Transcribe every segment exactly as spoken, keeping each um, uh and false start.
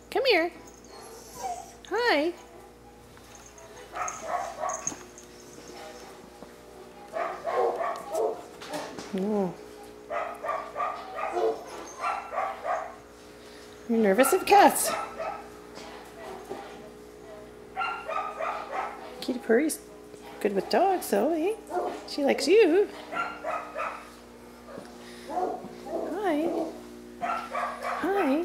Come here. Hi. Oh. You're nervous of cats. Kitty Purry's good with dogs, though, eh? She likes you. Hi. Hi.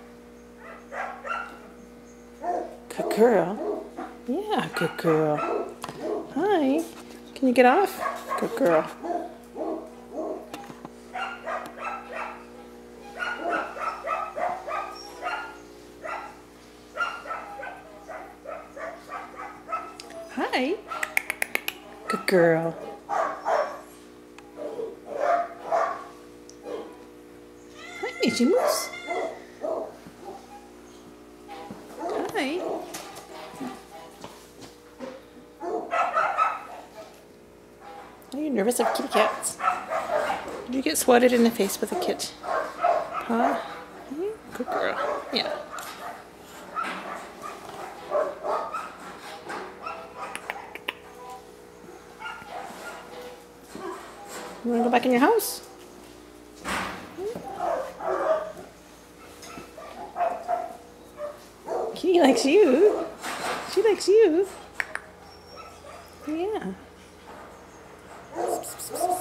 Good girl. Yeah, good girl. Hi. Can you get off? Good girl. Hi. Good girl. Hi, Midgy Moose. Hi. Are you nervous of kitty cats? Did you get swatted in the face with a kit? Huh? Good girl. Yeah. You want to go back in your house? Kitty likes you. She likes you. Yeah.